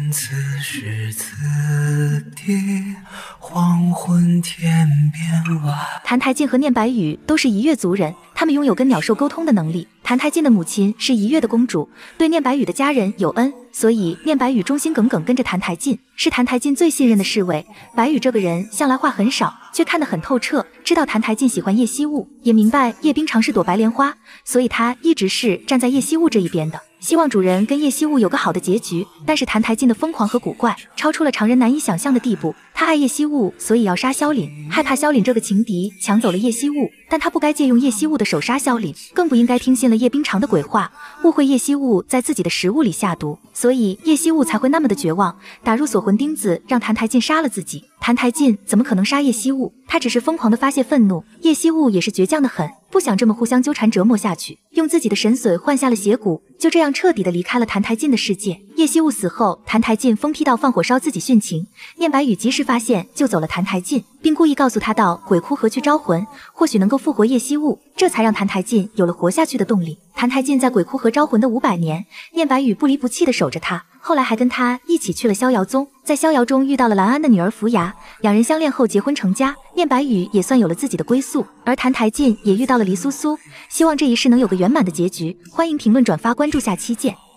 此时此地，黄昏天边外。 澹台烬和念白羽都是夷越族人，他们拥有跟鸟兽沟通的能力。澹台烬的母亲是夷越的公主，对念白羽的家人有恩，所以念白羽忠心耿耿跟着澹台烬，是澹台烬最信任的侍卫。白羽这个人向来话很少，却看得很透彻，知道澹台烬喜欢叶惜雾，也明白叶冰常是躲白莲花，所以他一直是站在叶惜雾这一边的，希望主人跟叶惜雾有个好的结局。但是澹台烬的疯狂和古怪超出了常人难以想象的地步，他爱叶惜雾，所以要杀萧凛，害怕萧凛这个情敌抢走了叶惜雾，但他不该借用叶惜雾的手杀萧凛，更不应该听信了叶冰常的鬼话，误会叶惜雾在自己的食物里下毒，所以叶惜雾才会那么的绝望，打入锁魂钉子，让澹台烬杀了自己。澹台烬怎么可能杀叶惜雾？他只是疯狂的发泄愤怒，叶惜雾也是倔强的很，不想这么互相纠缠折磨下去，用自己的神髓换下了邪骨，就这样彻底的离开了澹台烬的世界。叶惜雾死后，澹台烬疯批到放火烧自己殉情，念白羽及时发现救走了澹台烬，并故意告诉他到鬼窟河去招魂，或许能够复活叶惜雾，这才让澹台烬有了活下去的动力。澹台烬在鬼窟河招魂的500年，念白羽不离不弃的守着他，后来还跟他一起去了逍遥宗，在逍遥中遇到了兰安的女儿扶牙，两人相恋后结婚成家，念白羽也算有了自己的归宿，而澹台烬也遇到了黎苏苏，希望这一世能有个圆满的结局。欢迎评论转发关注，下期见。